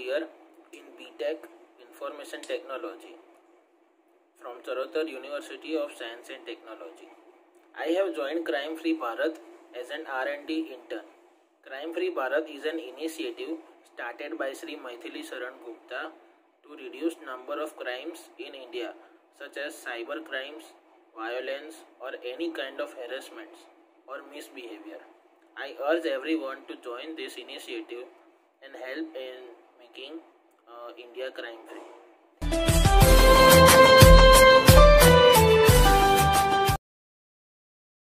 year in BTech Information Technology from Charotar University of Science and Technology. I have joined Crime Free Bharat as an R&D intern. Crime Free Bharat is an initiative started by Sri Maithili Sharan Gupta to reduce number of crimes in India, such as cyber crimes, violence, or any kind of harassments or misbehavior. I urge everyone to join this initiative and help in making India crime free.